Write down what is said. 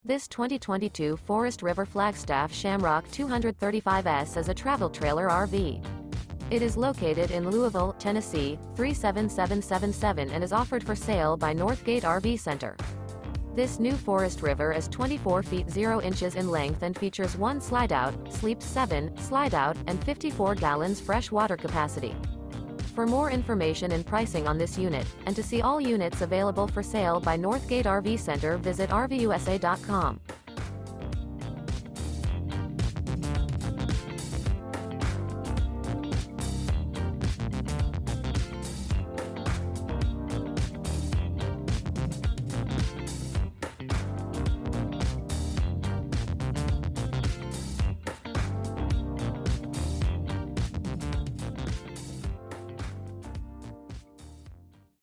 This 2022 Forest River Flagstaff Shamrock 235S is a travel trailer RV. It is located in Louisville, Tennessee, 37777 and is offered for sale by Northgate RV Center. This new Forest River is 24 feet 0 inches in length and features 1 slide-out, sleeps 7, slide-out, and 54 gallons fresh water capacity. For more information and pricing on this unit, and to see all units available for sale by Northgate RV Center, visit RVUSA.com.